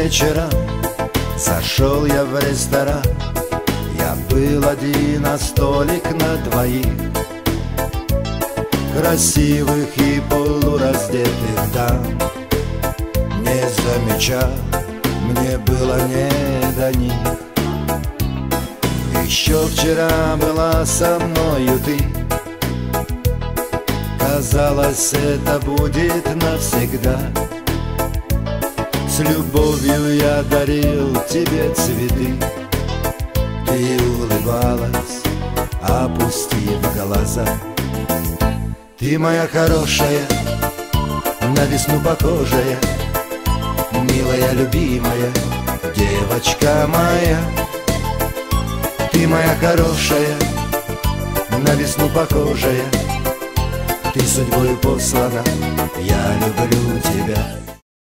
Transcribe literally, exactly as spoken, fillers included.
вечером зашел я в ресторан. Я был один, а столик на двоих, красивых и полураздетых дам. Не замечал, мне было не до них. Еще вчера была со мною ты. Казалось, это будет навсегда. С любовью я дарил тебе цветы. Ты улыбалась, опустив глаза. Ты моя хорошая, на весну похожая, милая, любимая, девочка моя. Ты моя хорошая, на весну похожая, ты судьбою послана, я люблю тебя.